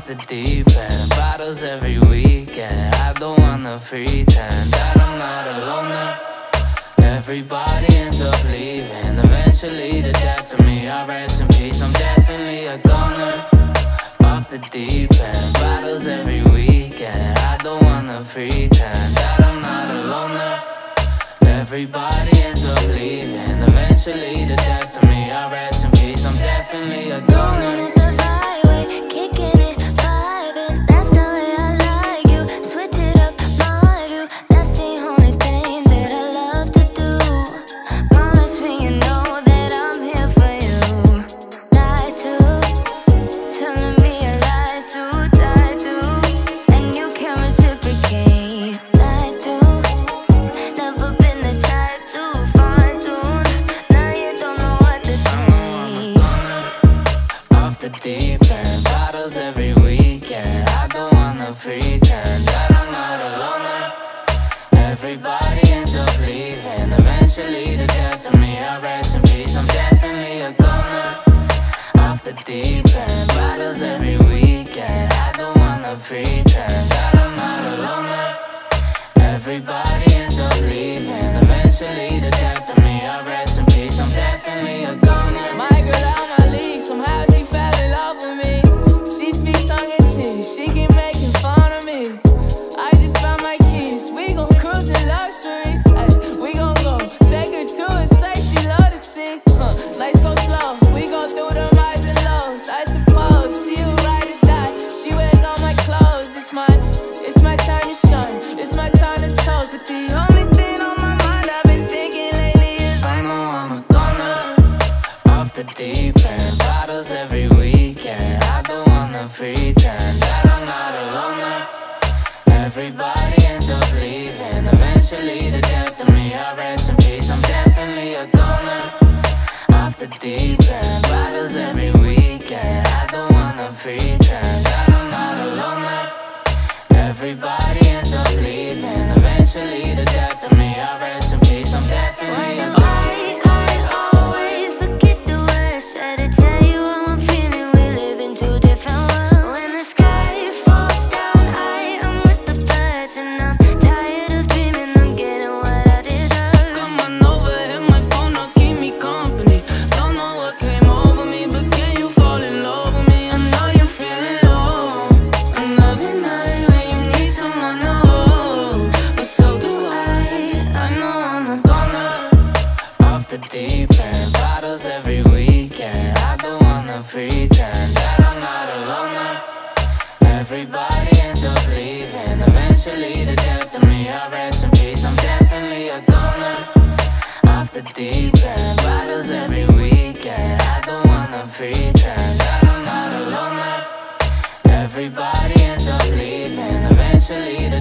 off the deep end, bottles every weekend. I don't wanna pretend that I'm not a loner. Everybody ends up leaving, eventually the death of me. I rest in peace, I'm definitely a goner. Off the deep end, bottles every weekend. I don't wanna pretend that I'm not a loner. Everybody ends up leaving, eventually the death of me. I rest in peace, I'm definitely a goner. Deep end, bottles every weekend. I don't wanna pretend that I'm not a loner. Everybody ends up leaving, eventually the death of me. I rest in peace, I'm definitely a goner. Off the deep end, bottles every weekend. I don't wanna pretend that I'm not a loner. Everybody ends up leaving, eventually the death of me. I rest in peace, I'm definitely a goner. My girl out my league, somehow she fell in love with me. She speak tongue in cheek, she keep making fun of me. I just found my keys, we gon' cruise in luxury. Ay, we gon' go take her to a sight she love to see. Lights go slow, we go through the highs and lows. I suppose she would ride or die, she wears all my clothes. It's my time to shine, it's my time to toast. But the only thing on my mind I've been thinking lately is I know I'm a goner. Off the deep end, bottles every weekend. I don't wanna pretend that I'm not a loner. Everybody ends up leaving, eventually the death of me. I rest in peace, I'm definitely a goner. Off the deep end, bottles every weekend. I don't wanna pretend that I'm not a loner. Everybody ends up leaving, eventually the death of me. I rest in peace, I'm definitely a goner. Deep end, bottles every weekend. I don't wanna pretend that I'm not a loner. Everybody ends up leaving, eventually the death of me. I rest in peace, I'm definitely a goner. Off the deep end, bottles every weekend. I don't wanna pretend that I'm not a loner. Everybody ends up leaving, eventually